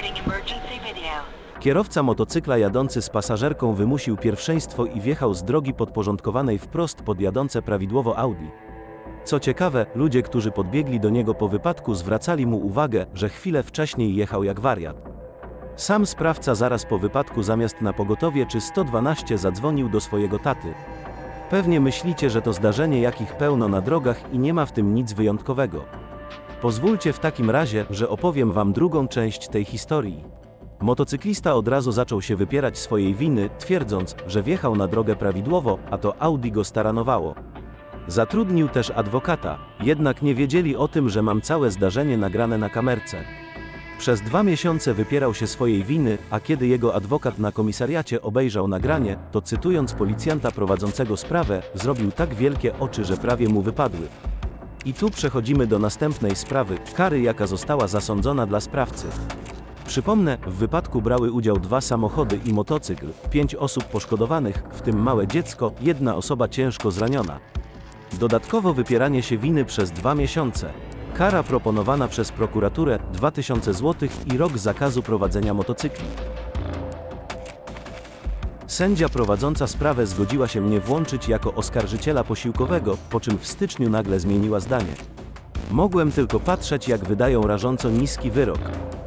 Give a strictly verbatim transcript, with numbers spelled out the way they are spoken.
Kierowca motocykla jadący z pasażerką wymusił pierwszeństwo i wjechał z drogi podporządkowanej wprost pod jadące prawidłowo Audi. Co ciekawe, ludzie, którzy podbiegli do niego po wypadku, zwracali mu uwagę, że chwilę wcześniej jechał jak wariat. Sam sprawca zaraz po wypadku zamiast na pogotowie czy sto dwanaście zadzwonił do swojego taty. Pewnie myślicie, że to zdarzenie, jakich pełno na drogach i nie ma w tym nic wyjątkowego. Pozwólcie w takim razie, że opowiem wam drugą część tej historii. Motocyklista od razu zaczął się wypierać swojej winy, twierdząc, że wjechał na drogę prawidłowo, a to Audi go staranowało. Zatrudnił też adwokata, jednak nie wiedzieli o tym, że mam całe zdarzenie nagrane na kamerce. Przez dwa miesiące wypierał się swojej winy, a kiedy jego adwokat na komisariacie obejrzał nagranie, to cytując policjanta prowadzącego sprawę, zrobił tak wielkie oczy, że prawie mu wypadły. I tu przechodzimy do następnej sprawy, kary, jaka została zasądzona dla sprawcy. Przypomnę, w wypadku brały udział dwa samochody i motocykl, pięć osób poszkodowanych, w tym małe dziecko, jedna osoba ciężko zraniona. Dodatkowo wypieranie się winy przez dwa miesiące. Kara proponowana przez prokuraturę dwa tysiące złotych i rok zakazu prowadzenia motocykli. Sędzia prowadząca sprawę zgodziła się mnie włączyć jako oskarżyciela posiłkowego, po czym w styczniu nagle zmieniła zdanie. Mogłem tylko patrzeć, jak wydają rażąco niski wyrok.